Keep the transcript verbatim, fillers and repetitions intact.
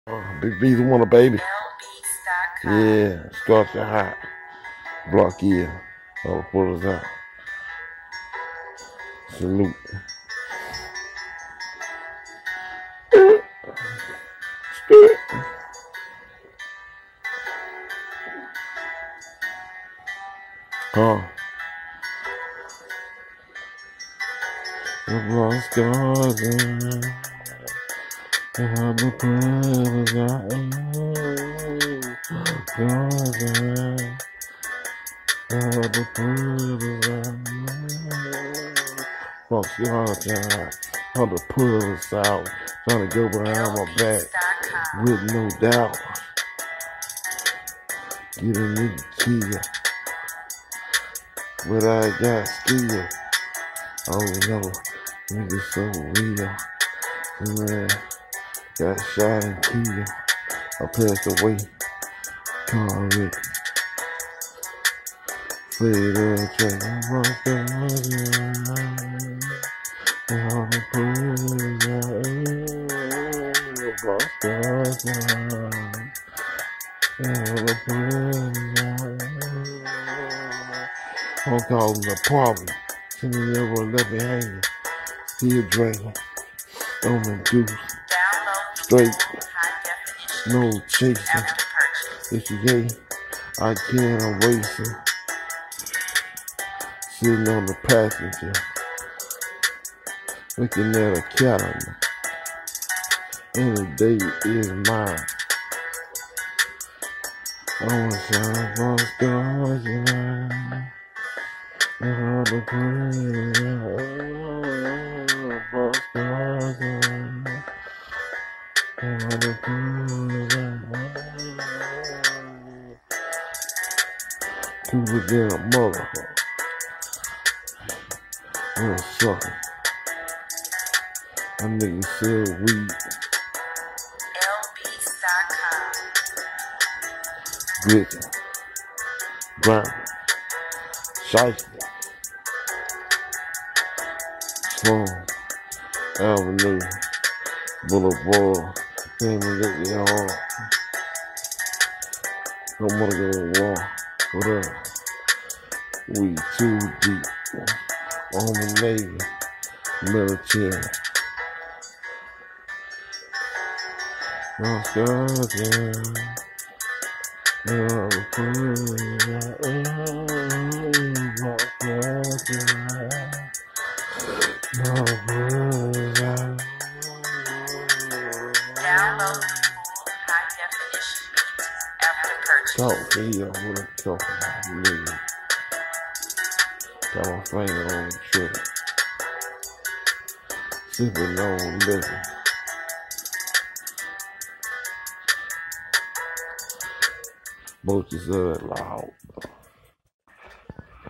Uh, Big Veasey want a baby. Yeah, scorching hot. Block yeah. All the pullers out. Salute. Huh? The block scorching. The harbor pullers out. Scorching. The harbor pullers out. Block scorching. All the pullers out. Trying to go behind my back with no doubt. Get a nigga kill, but I got skill. Oh no, nigga so real. Man, got shot and killed. I passed away. Car wreck. Fade up, track. I'm all the pullers out. Boss guys out. All the pullers out. I'm calling the problem. Send me over and let me hanging. Still drinking. On the juice. Straight. Snow chasing. If you gay, I can't erase it. Sitting on the passenger. Looking at a calendar. And the day is mine. I want some boss guards around. All the pullers out. Boss guards around. All the pullers out. Cooler than a motherfucker. I'm a sucker. My niggas sell weed. L Beats dot com. Gritty. Brown. Shiesty. Sloan. Avenue. Boulevard. Can't even get me hard. Don't wanna go to the wall. Whatever. We too deep. Army, Navy. Military. Lost God, yeah. Lost God, yeah. Download high definition beats after purchase. Talk to you, I'm gonna talk to you. Got my finger on the trigger. Sipping on liquor. Both is uh, loud.